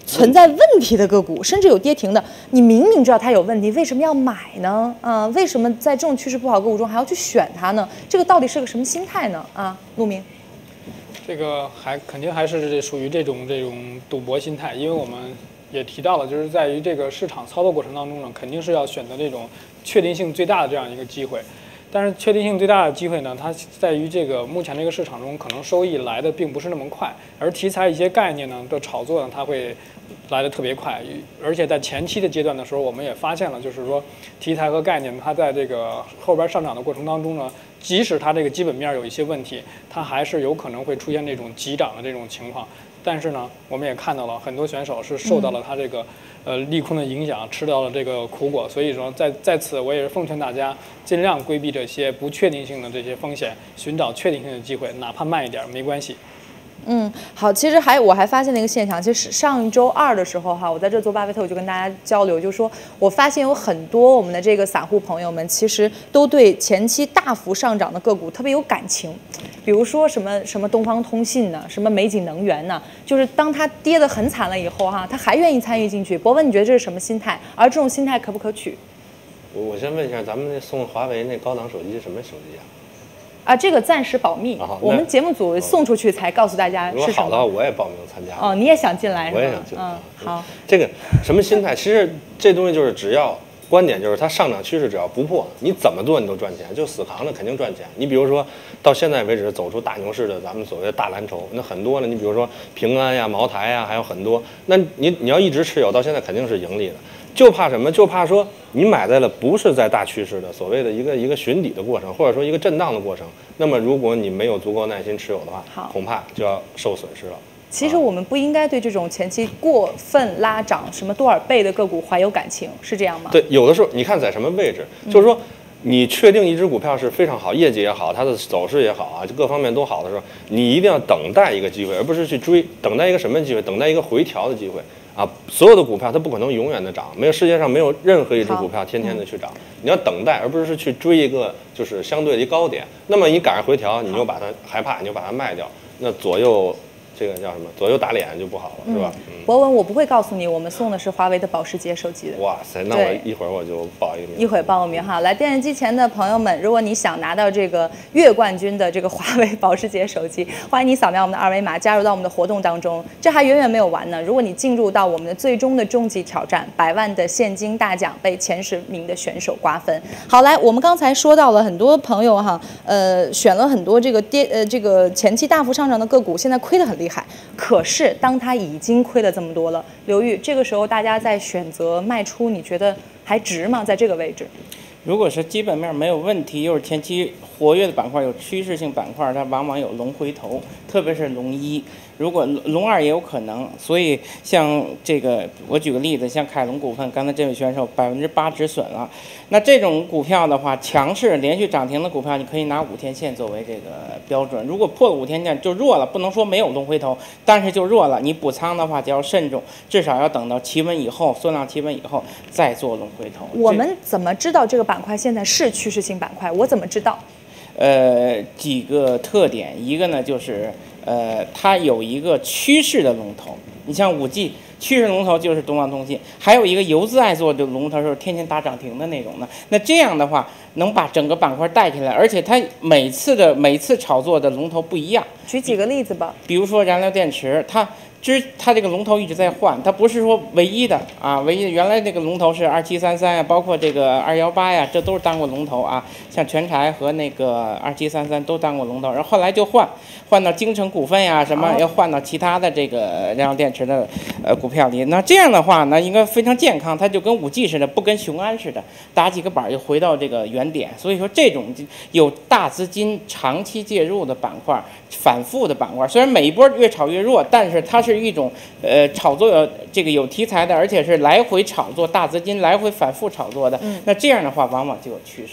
Speaker 1: 存在问题的个股，甚至有跌停的，你明明知道它有问题，为什么要买呢？啊、呃，为什么在这种趋势不好个股中还要去选它呢？这个到底是个什么心态呢？啊，陆明。
Speaker 3: 这个还肯定还是这属于这种这种赌博心态，因为我们也提到了，就是在于这个市场操作过程当中呢，肯定是要选择这种确定性最大的这样一个机会。但是确定性最大的机会呢，它在于这个目前这个市场中，可能收益来的并不是那么快，而题材一些概念呢的炒作呢，它会来的特别快。而且在前期的阶段的时候，我们也发现了，就是说题材和概念它在这个后边上涨的过程当中呢，即使它这个基本面有一些问题，它还是有可能会出现这种急涨的这种情况。但是呢，我们也看到了很多选手是受到了它这个、嗯、呃利空的影响，吃到了这个苦果。所以说在在此我也是奉劝大家尽量规避这些不确定性的这些风险，寻找确定性的机会，哪怕慢一点没关系。
Speaker 1: 嗯，好，其实还我还发现了一个现象，其实上周二的时候哈，我在这做巴菲特，我就跟大家交流，就说我发现有很多我们的这个散户朋友们，其实都对前期大幅上涨的个股特别有感情，比如说什么什么东方通信呢，什么美景能源呢，就是当它跌得很惨了以后哈，他还愿意参与进去。博文，你觉得这是什么心态？而这种心态可不可取？
Speaker 5: 我我先问一下，咱们那送华为那高档手机是什么手机啊？
Speaker 1: 啊，这个暂时保密，啊、我们节目组送出去才告诉大家是什么。
Speaker 5: 如果好的话，我也报名参加。
Speaker 1: 哦，你也想进来是吧？
Speaker 5: 我也想进来。
Speaker 1: 嗯，好。
Speaker 5: 这个什么心态？其实这东西就是只要观点就是它上涨趋势只要不破，你怎么做你都赚钱，就死扛着肯定赚钱。你比如说到现在为止走出大牛市的咱们所谓的大蓝筹，那很多呢，你比如说平安呀、茅台呀，还有很多，那你你要一直持有到现在肯定是盈利的。就怕什么？就怕说你买在了不是在大趋势的所谓的一个一个寻底的过程，或者说一个震荡的过程。那么如果你没有足够耐心持有的话，恐怕就要受损失了。
Speaker 1: 其实我们不应该对这种前期过分拉涨什么多少倍的个股怀有感情，是这样吗？
Speaker 5: 对，有的时候你看在什么位置，嗯、就是说你确定一只股票是非常好，业绩也好，它的走势也好啊，就各方面都好的时候，你一定要等待一个机会，而不是去追。等待一个什么机会？等待一个回调的机会。啊，所有的股票它不可能永远的涨，没有世界上没有任何一只股票天天的去涨，你要等待，而不是去追一个就是相对的一高点。那么你赶上回调，你就把它害怕，你就把它卖掉，那左右这个叫什么？左右打脸就不好了，嗯、是吧？嗯。
Speaker 1: 博文，我不会告诉你，我们送的是华为的保时捷手机的。
Speaker 5: 哇塞，那我一会儿我就报一个名。
Speaker 1: 一会儿报个名哈。来，电视机前的朋友们，如果你想拿到这个月冠军的这个华为保时捷手机，欢迎你扫描我们的二维码，加入到我们的活动当中。这还远远没有完呢。如果你进入到我们的最终的终极挑战，百万的现金大奖，被前十名的选手瓜分。好，来，我们刚才说到了很多朋友哈，呃，选了很多这个跌呃这个前期大幅上涨的个股，现在亏得很厉害。可是当它已经亏了这么多了，刘玉，这个时候大家在选择卖出，你觉得还值吗？在这个位置？
Speaker 6: 如果是基本面没有问题，又是前期活跃的板块，有趋势性板块，它往往有龙回头，特别是龙一。如果龙二也有可能，所以像这个，我举个例子，像凯龙股份，刚才这位选手百分之八止损了。那这种股票的话，强势连续涨停的股票，你可以拿五天线作为这个标准。如果破了五天线就弱了，不能说没有龙回头，但是就弱了。你补仓的话就要慎重，至少要等到企稳以后，缩量企稳以后再做龙回头。
Speaker 1: 我们怎么知道这个板块现在是趋势性板块？我怎么知道？
Speaker 6: 呃，几个特点，一个呢就是。呃，它有一个趋势的龙头，你像五 G 趋势龙头就是东方通信，还有一个游资爱做的龙头，就是天天打涨停的那种的。那这样的话，能把整个板块带起来，而且它每次的每次炒作的龙头不一样。
Speaker 1: 举几个例子吧，
Speaker 6: 比如说燃料电池，它。之它这个龙头一直在换，它不是说唯一的啊，唯一的原来这个龙头是二七三三呀，包括这个二幺八呀，这都是当过龙头啊。像全柴和那个二七三三都当过龙头，然后后来就换换到京城股份呀，什么要换到其他的这个燃料电池的呃股票里。那这样的话呢，应该非常健康，它就跟五 G 似的，不跟雄安似的，打几个板又回到这个原点。所以说这种有大资金长期介入的板块，反复的板块，虽然每一波越炒越弱，但是它是。是一种呃炒作有这个有题材的，而且是来回炒作，大资金来回反复炒作的。嗯，那这样的话，往往就有趋势。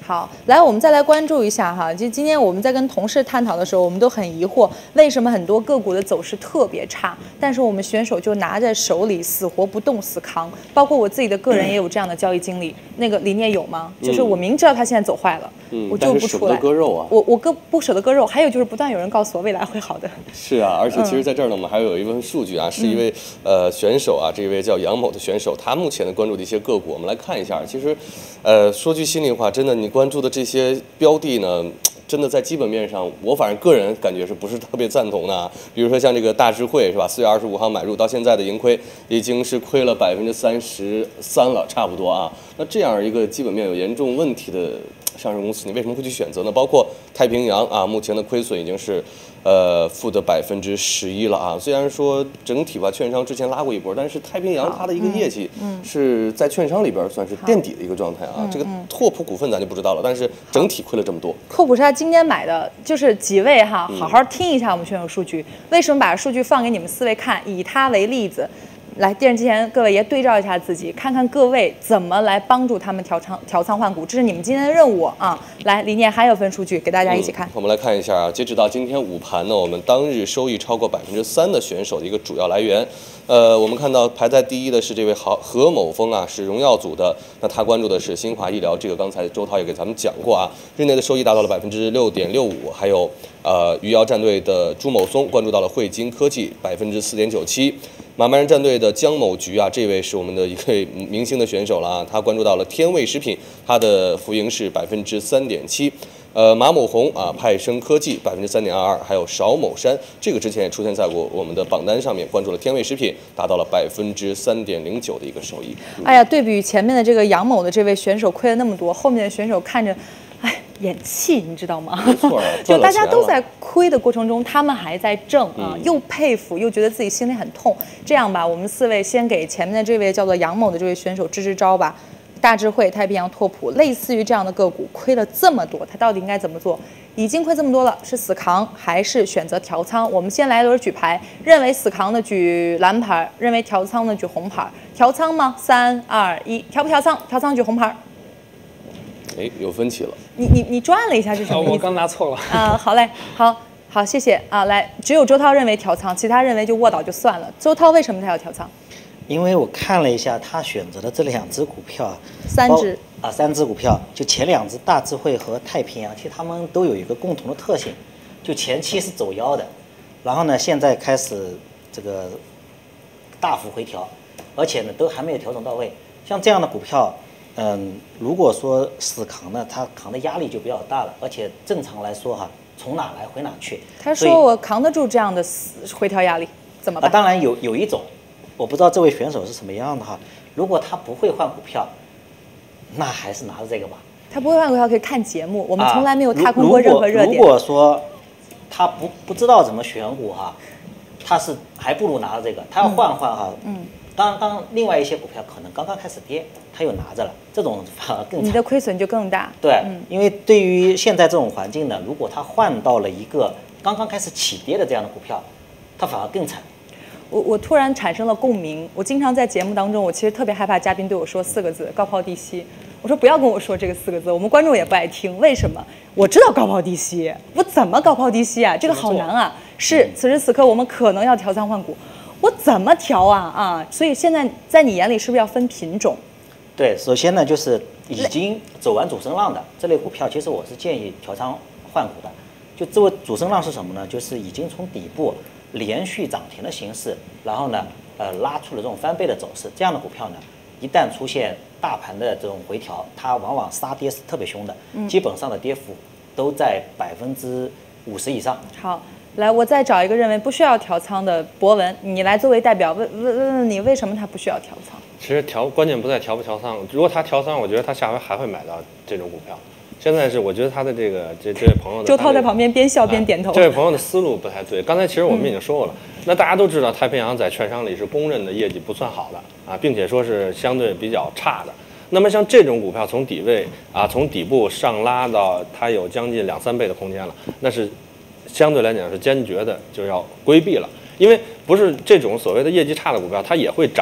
Speaker 1: 好，来，我们再来关注一下哈。就今天我们在跟同事探讨的时候，我们都很疑惑，为什么很多个股的走势特别差，但是我们选手就拿在手里死活不动死扛。包括我自己的个人也有这样的交易经历，嗯、那个理念有吗？就是我明知道它现在走坏了，嗯、我就不出来。
Speaker 2: 割肉啊！
Speaker 1: 我我割不舍得割肉，还有就是不断有人告诉我未来会好的。
Speaker 2: 是啊，而且其实在这儿呢，我们还有一份数据啊，是一位呃选手啊，这一位叫杨某的选手，他目前的关注的一些个股，我们来看一下。其实，呃，说句心里话，真的你关注的这些标的呢，真的在基本面上，我反正个人感觉是不是特别赞同的啊？比如说像这个大智慧是吧？四月二十五号买入，到现在的盈亏已经是亏了百分之三十三了，差不多啊。那这样一个基本面有严重问题的上市公司，你为什么会去选择呢？包括太平洋啊，目前的亏损已经是呃负的百分之十一了啊。虽然说整体吧，券商之前拉过一波，但是太平洋它的一个业绩是在券商里边算是垫底的一个状态啊。这个拓普股份咱就不知道了，但是整体亏了这么多。
Speaker 1: 拓普是他今天买的，就是几位哈，好好听一下我们选手数据。为什么把数据放给你们四位看？以他为例子。来，电视机前各位也对照一下自己，看看各位怎么来帮助他们调仓调仓换股，这是你们今天的任务啊！来，理念还有份数据给大家一起看。
Speaker 2: 嗯、我们来看一下啊，截止到今天午盘呢，我们当日收益超过百分之三的选手的一个主要来源。呃，我们看到排在第一的是这位何何某峰啊，是荣耀组的。那他关注的是新华医疗，这个刚才周涛也给咱们讲过啊，日内的收益达到了百分之六点六五。还有呃余姚战队的朱某松关注到了汇金科技百分之四点九七。马曼人战队的姜某菊啊，这位是我们的一位明星的选手了啊，他关注到了天味食品，他的浮盈是百分之三点七。呃，马某红啊，派生科技百分之三点二二，还有邵某山，这个之前也出现在过我们的榜单上面，关注了天味食品，达到了百分之三点零九的一个收益。
Speaker 1: 嗯、哎呀，对比前面的这个杨某的这位选手亏了那么多，后面的选手看着，哎，眼气，你知道吗？
Speaker 2: 没错，
Speaker 1: 就大家都在亏的过程中，他们还在挣啊，嗯、又佩服又觉得自己心里很痛。这样吧，我们四位先给前面的这位叫做杨某的这位选手支支招吧。大智慧、太平洋、拓普，类似于这样的个股亏了这么多，他到底应该怎么做？已经亏这么多了，是死扛还是选择调仓？我们先来一轮举牌，认为死扛的举蓝牌，认为调仓的举红牌。调仓吗？三二一，调不调仓？调仓举红牌。
Speaker 2: 哎，有分歧了。
Speaker 1: 你你你转了一下是什么意思？
Speaker 3: 我刚拿错了。
Speaker 1: 啊，好嘞，好好谢谢啊。来，只有周涛认为调仓，其他认为就卧倒就算了。周涛为什么他要调仓？
Speaker 4: 因为我看了一下他选择的这两只股票，
Speaker 1: 三只
Speaker 4: 啊，三只股票，就前两只大智慧和太平洋，其实他们都有一个共同的特性，就前期是走腰的，然后呢，现在开始这个大幅回调，而且呢都还没有调整到位。像这样的股票，嗯，如果说死扛呢，它扛的压力就比较大了，而且正常来说哈，从哪来回哪去。
Speaker 1: 他说我扛得住这样的回调压力，怎么办？
Speaker 4: 啊，当然有有一种。我不知道这位选手是什么样的哈，如果他不会换股票，那还是拿着这个吧。
Speaker 1: 他不会换股票可以看节目，我们从来没有踏空过任何热点。
Speaker 4: 如果说他不不知道怎么选股哈，他是还不如拿着这个，他要换换哈。嗯。当当另外一些股票可能刚刚开始跌，他又拿着了，这种反而更惨。
Speaker 1: 你的亏损就更大。
Speaker 4: 对，嗯、因为对于现在这种环境呢，如果他换到了一个刚刚开始起跌的这样的股票，他反而更惨。
Speaker 1: 我我突然产生了共鸣。我经常在节目当中，我其实特别害怕嘉宾对我说四个字“高抛低吸”。我说不要跟我说这个四个字，我们观众也不爱听。为什么？我知道高抛低吸，我怎么高抛低吸啊？这个好难啊！是此时此刻我们可能要调仓换股，我怎么调啊？啊！所以现在在你眼里是不是要分品种？
Speaker 4: 对，首先呢，就是已经走完主升浪的这类股票，其实我是建议调仓换股的。就这位主升浪是什么呢？就是已经从底部连续涨停的形式，然后呢，呃，拉出了这种翻倍的走势，这样的股票呢，一旦出现大盘的这种回调，它往往杀跌是特别凶的，嗯、基本上的跌幅都在百分之五十以上。
Speaker 1: 好，来，我再找一个认为不需要调仓的博文，你来作为代表问问问问你为什么他不需要调仓？
Speaker 5: 其实调关键不在调不调仓，如果他调仓，我觉得他下回还会买到这种股票。现在是我觉得他的这个这这位朋友的，
Speaker 1: 周涛在旁边边笑边点头。
Speaker 5: 这位朋友的思路不太对。刚才其实我们已经说过了，嗯、那大家都知道太平洋在券商里是公认的业绩不算好的啊，并且说是相对比较差的。那么像这种股票从底位啊，从底部上拉到它有将近两三倍的空间了，那是相对来讲是坚决的就要规避了。因为不是这种所谓的业绩差的股票，它也会涨，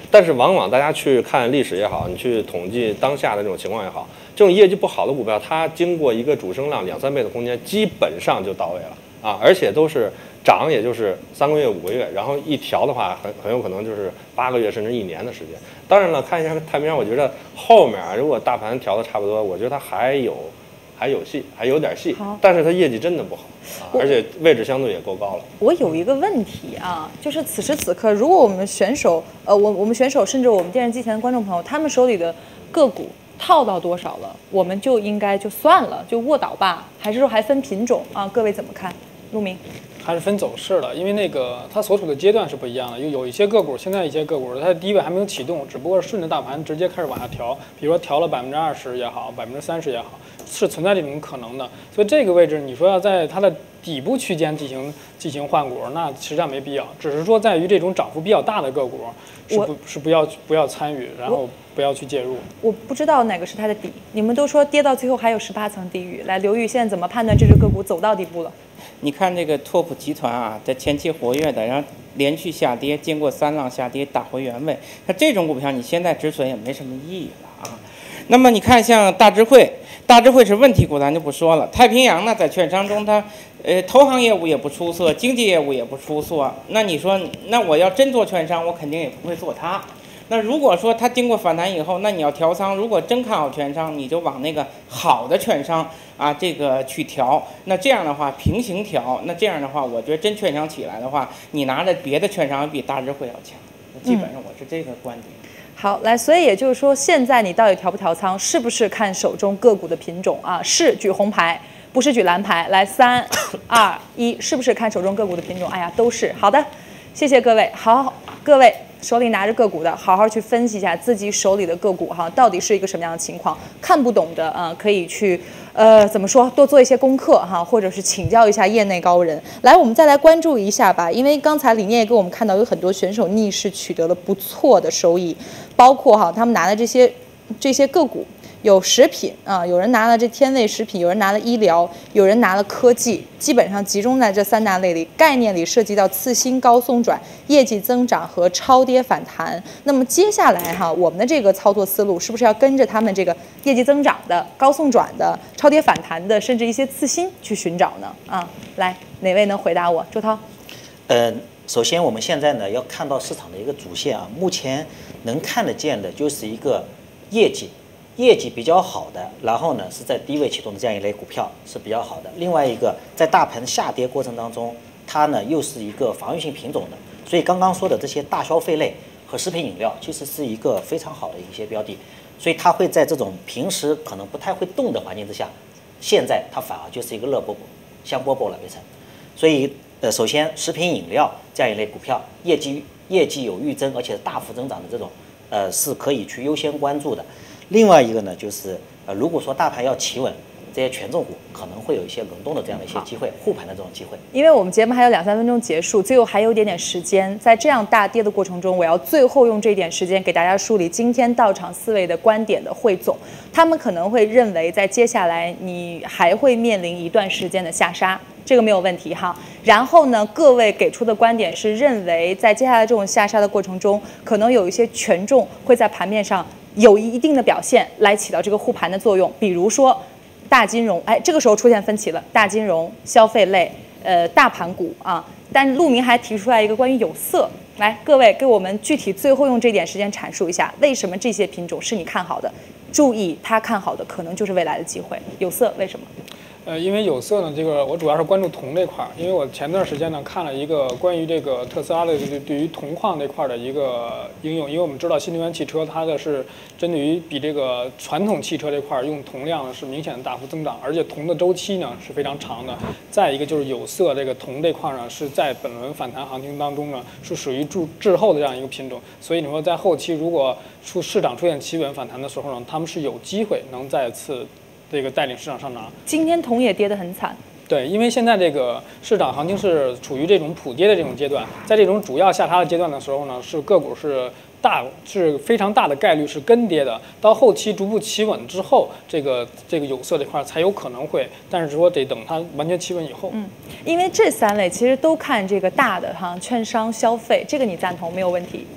Speaker 5: 但是往往大家去看历史也好，你去统计当下的这种情况也好，这种业绩不好的股票，它经过一个主升浪两三倍的空间，基本上就到位了啊，而且都是涨，也就是三个月、五个月，然后一调的话，很很有可能就是八个月甚至一年的时间。当然了，看一下太平洋，我觉得后面如果大盘调的差不多，我觉得它还有还有戏，还有点戏，但是它业绩真的不好，啊、而且位置相对也够高了。
Speaker 1: 我有一个问题啊，就是此时此刻，如果我们选手，呃，我我们选手，甚至我们电视机前的观众朋友，他们手里的个股套到多少了，我们就应该就算了，就卧倒吧，还是说还分品种啊？各位怎么看？陆明。
Speaker 3: 还是分走势的，因为那个它所处的阶段是不一样的。有有一些个股，现在一些个股它的低位还没有启动，只不过是顺着大盘直接开始往下调，比如说调了百分之二十也好，百分之三十也好，是存在这种可能的。所以这个位置，你说要在它的底部区间进行进行换股，那实际上没必要。只是说在于这种涨幅比较大的个股，是不是不要不要参与，然后不要去介入。
Speaker 1: 我不知道哪个是它的底，你们都说跌到最后还有十八层地狱。来，刘玉现在怎么判断这只个股走到底部了？
Speaker 6: 你看这个拓普集团啊，在前期活跃的，然后连续下跌，经过三浪下跌打回原位，那这种股票你现在止损也没什么意义了啊。那么你看像大智慧，大智慧是问题股，咱就不说了。太平洋呢，在券商中它，呃，投行业务也不出色，经纪业务也不出色。那你说，那我要真做券商，我肯定也不会做它。那如果说它经过反弹以后，那你要调仓，如果真看好券商，你就往那个好的券商啊这个去调。那这样的话平行调，那这样的话，我觉得真券商起来的话，你拿着别的券商比大智慧要强。基本上我是这个观点。
Speaker 1: 嗯、好，来，所以也就是说，现在你到底调不调仓，是不是看手中个股的品种啊？是举红牌，不是举蓝牌。来，三、二、一，是不是看手中个股的品种？哎呀，都是。好的，谢谢各位。好，各位。手里拿着个股的，好好去分析一下自己手里的个股哈，到底是一个什么样的情况？看不懂的啊、呃，可以去呃怎么说，多做一些功课哈，或者是请教一下业内高人。来，我们再来关注一下吧，因为刚才李念也给我们看到有很多选手逆势取得了不错的收益，包括哈他们拿的这些这些个股。有食品啊，有人拿了这天味食品，有人拿了医疗，有人拿了科技，基本上集中在这三大类里。概念里涉及到次新、高松转、业绩增长和超跌反弹。那么接下来哈，我们的这个操作思路是不是要跟着他们这个业绩增长的、高松转的、超跌反弹的，甚至一些次新去寻找呢？啊，来，哪位能回答我？周涛。
Speaker 4: 嗯、呃，首先我们现在呢要看到市场的一个主线啊，目前能看得见的就是一个业绩。业绩比较好的，然后呢是在低位启动的这样一类股票是比较好的。另外一个，在大盘下跌过程当中，它呢又是一个防御性品种的，所以刚刚说的这些大消费类和食品饮料，其实是一个非常好的一些标的。所以它会在这种平时可能不太会动的环境之下，现在它反而就是一个热饽饽、香饽饽了变成。所以呃，首先食品饮料这样一类股票，业绩业绩有预增，而且大幅增长的这种，呃是可以去优先关注的。另外一个呢，就是呃，如果说大盘要企稳，这些权重股可能会有一些轮动的这样的一些机会，护盘的这种机会。
Speaker 1: 因为我们节目还有两三分钟结束，最后还有一点点时间，在这样大跌的过程中，我要最后用这一点时间给大家梳理今天到场四位的观点的汇总。他们可能会认为，在接下来你还会面临一段时间的下杀。这个没有问题哈，然后呢，各位给出的观点是认为，在接下来这种下杀的过程中，可能有一些权重会在盘面上有一定的表现，来起到这个护盘的作用。比如说大金融，哎，这个时候出现分歧了，大金融、消费类、呃大盘股啊。但陆明还提出来一个关于有色，来，各位给我们具体最后用这点时间阐述一下，为什么这些品种是你看好的？注意，他看好的可能就是未来的机会。有色为什么？
Speaker 3: 呃，因为有色呢，这个我主要是关注铜这块儿，因为我前段时间呢看了一个关于这个特斯拉的对对于铜矿这块的一个应用，因为我们知道新能源汽车它的是针对于比这个传统汽车这块用铜量呢是明显的大幅增长，而且铜的周期呢是非常长的。再一个就是有色这个铜这块呢是在本轮反弹行情当中呢是属于滞滞后的这样一个品种，所以你说在后期如果出市场出现企稳反弹的时候呢，他们是有机会能再次这个带领市场上涨。
Speaker 1: 今天铜也跌得很惨。
Speaker 3: 对，因为现在这个市场行情是处于这种普跌的这种阶段，在这种主要下杀的阶段的时候呢，是个股是大是非常大的概率是跟跌的。到后期逐步企稳之后，这个这个有色这块才有可能会，但是说得等它完全企稳以后。
Speaker 1: 嗯，因为这三类其实都看这个大的哈，券商、消费，这个你赞同没有问题？
Speaker 3: 对。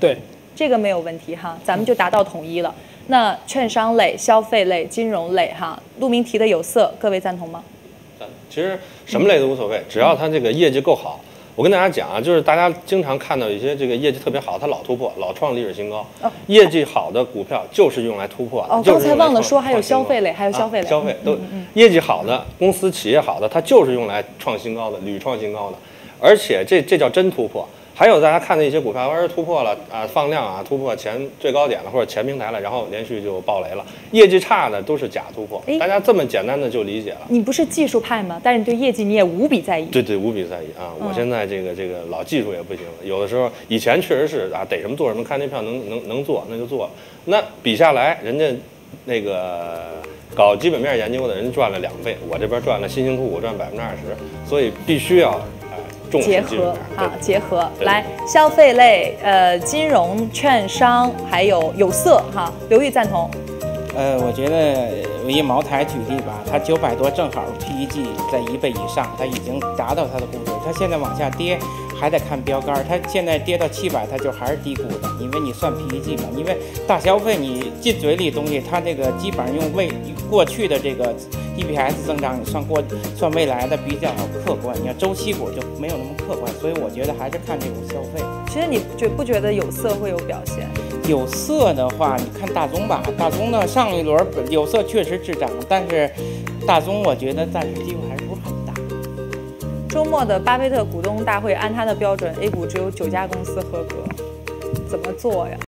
Speaker 1: 这个没有问题哈，咱们就达到统一了。那券商类、消费类、金融类哈，陆明提的有色，各位赞同吗？
Speaker 5: 其实什么类都无所谓，只要它这个业绩够好。我跟大家讲啊，就是大家经常看到一些这个业绩特别好，它老突破、老创历史新高。
Speaker 1: 哦、
Speaker 5: 业绩好的股票就是用来突破的。
Speaker 1: 哦，刚才忘了说，还有消费类，还有消费类，
Speaker 5: 啊、消费都、
Speaker 1: 嗯嗯、
Speaker 5: 业绩好的公司、企业好的，它就是用来创新高的，屡创新高的。而且这这叫真突破。还有大家看的一些股票，要是突破了啊，放量啊，突破前最高点了或者前平台了，然后连续就爆雷了。业绩差的都是假突破，大家这么简单的就理解了。
Speaker 1: 你不是技术派吗？但是你对业绩你也无比在意。
Speaker 5: 对对，无比在意啊！嗯、我现在这个这个老技术也不行了，有的时候以前确实是啊，逮什么做什么，看这票能能能做那就做。那比下来，人家那个搞基本面研究的人赚了两倍，我这边赚了新兴图股赚百分之二十，所以必须要。
Speaker 1: 结合啊，结合来消费类、呃金融、券商，还有有色哈，刘玉赞同。
Speaker 6: 呃，我觉得我以茅台举例吧，它九百多正好 P E G 在一倍以上，它已经达到它的估值，它现在往下跌还得看标杆，它现在跌到七百，它就还是低估的，因为你算 P E G 嘛，因为大消费你进嘴里东西，它这个基本上用未过去的这个 E P S 增长，你算过算未来的比较客观，你要周期股就没有那么客观，所以我觉得还是看这种消费。
Speaker 1: 其实你觉不觉得有色会有表现？
Speaker 6: 有色的话，你看大宗吧，大宗呢上一轮有色确实滞涨，但是大宗我觉得暂时机会还是不是很大。
Speaker 1: 周末的巴菲特股东大会，按他的标准 ，A 股只有九家公司合格，怎么做呀？